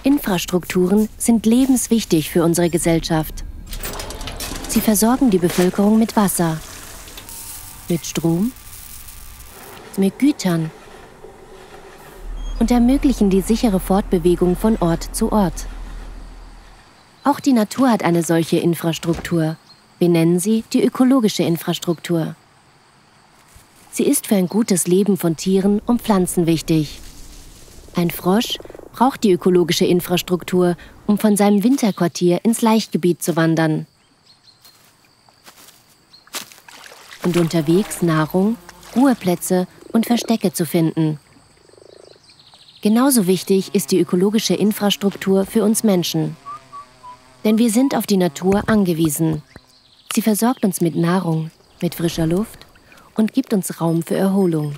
Infrastrukturen sind lebenswichtig für unsere Gesellschaft. Sie versorgen die Bevölkerung mit Wasser, mit Strom, mit Gütern und ermöglichen die sichere Fortbewegung von Ort zu Ort. Auch die Natur hat eine solche Infrastruktur. Wir nennen sie die ökologische Infrastruktur. Sie ist für ein gutes Leben von Tieren und Pflanzen wichtig. Ein Frosch braucht die ökologische Infrastruktur, um von seinem Winterquartier ins Laichgebiet zu wandern und unterwegs Nahrung, Ruheplätze und Verstecke zu finden. Genauso wichtig ist die ökologische Infrastruktur für uns Menschen. Denn wir sind auf die Natur angewiesen. Sie versorgt uns mit Nahrung, mit frischer Luft und gibt uns Raum für Erholung.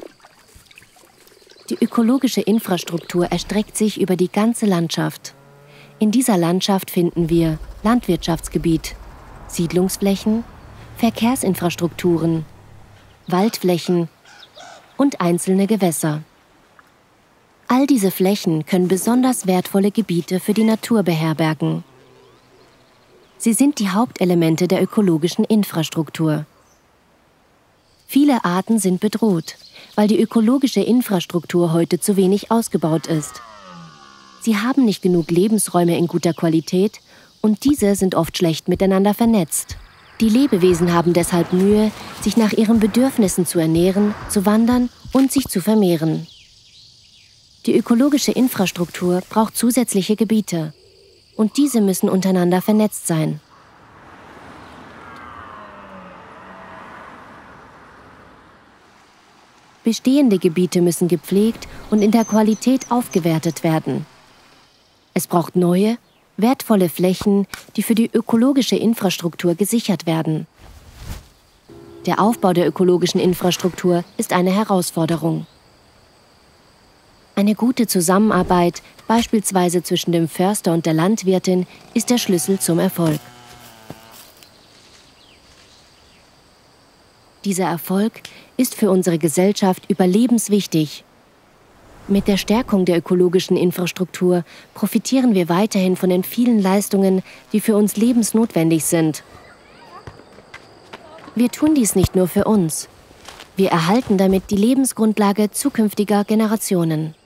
Die ökologische Infrastruktur erstreckt sich über die ganze Landschaft. In dieser Landschaft finden wir Landwirtschaftsgebiet, Siedlungsflächen, Verkehrsinfrastrukturen, Waldflächen und einzelne Gewässer. All diese Flächen können besonders wertvolle Gebiete für die Natur beherbergen. Sie sind die Hauptelemente der ökologischen Infrastruktur. Viele Arten sind bedroht, weil die ökologische Infrastruktur heute zu wenig ausgebaut ist. Sie haben nicht genug Lebensräume in guter Qualität und diese sind oft schlecht miteinander vernetzt. Die Lebewesen haben deshalb Mühe, sich nach ihren Bedürfnissen zu ernähren, zu wandern und sich zu vermehren. Die ökologische Infrastruktur braucht zusätzliche Gebiete und diese müssen untereinander vernetzt sein. Bestehende Gebiete müssen gepflegt und in der Qualität aufgewertet werden. Es braucht neue, wertvolle Flächen, die für die ökologische Infrastruktur gesichert werden. Der Aufbau der ökologischen Infrastruktur ist eine Herausforderung. Eine gute Zusammenarbeit, beispielsweise zwischen dem Förster und der Landwirtin, ist der Schlüssel zum Erfolg. Dieser Erfolg ist für unsere Gesellschaft überlebenswichtig. Mit der Stärkung der ökologischen Infrastruktur profitieren wir weiterhin von den vielen Leistungen, die für uns lebensnotwendig sind. Wir tun dies nicht nur für uns. Wir erhalten damit die Lebensgrundlage zukünftiger Generationen.